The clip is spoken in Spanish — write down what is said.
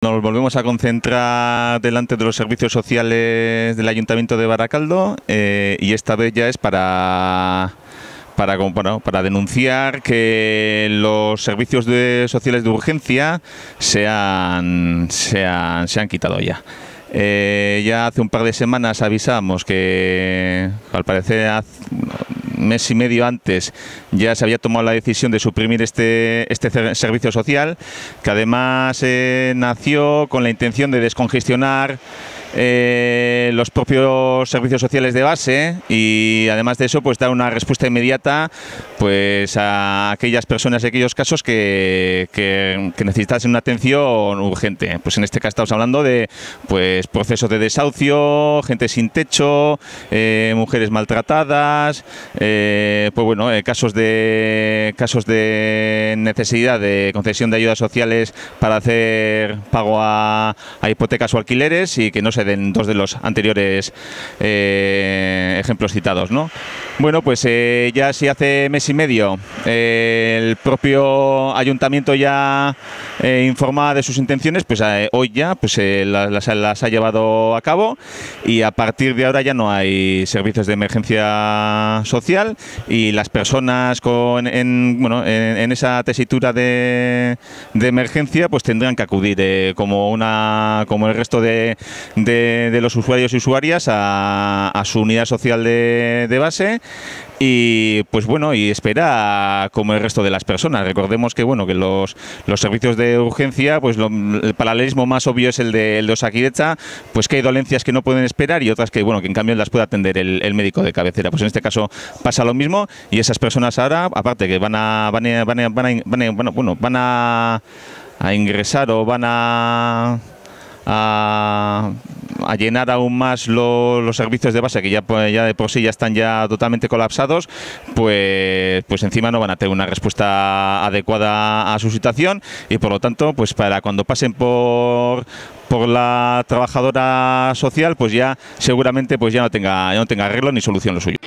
nos volvemos a concentrar delante de los servicios sociales del Ayuntamiento de Baracaldo y esta vez ya es para denunciar que los servicios sociales de urgencia se han quitado ya. Ya hace un par de semanas avisamos que, al parecer, mes y medio antes ya se había tomado la decisión de suprimir este servicio social, que además nació con la intención de descongestionar los propios servicios sociales de base y además de eso pues dar una respuesta inmediata pues a aquellas personas y aquellos casos que necesitasen una atención urgente. Pues en este caso estamos hablando de pues procesos de desahucio, gente sin techo, mujeres maltratadas, pues bueno, casos de necesidad de concesión de ayudas sociales para hacer pago a hipotecas o alquileres y que no se den dos de los anteriores ejemplos citados, ¿no? Bueno, pues ya si hace mes y medio el propio ayuntamiento ya informaba de sus intenciones, pues hoy ya pues las ha llevado a cabo y a partir de ahora ya no hay servicios de emergencia social y las personas en esa tesitura de emergencia pues tendrán que acudir como el resto de los usuarios y usuarias a su unidad social de base y pues bueno, y espera como el resto de las personas. Recordemos que bueno, que los servicios de urgencia, pues el paralelismo más obvio es el de Osakidetza, pues que hay dolencias que no pueden esperar y otras que bueno, que en cambio las puede atender el médico de cabecera. Pues en este caso pasa lo mismo y esas personas ahora, aparte que van a ingresar o van a llenar aún más los servicios de base que ya de por sí ya están ya totalmente colapsados, pues encima no van a tener una respuesta adecuada a su situación y por lo tanto pues para cuando pasen por la trabajadora social pues ya seguramente pues ya no tenga arreglo ni solución lo suyo.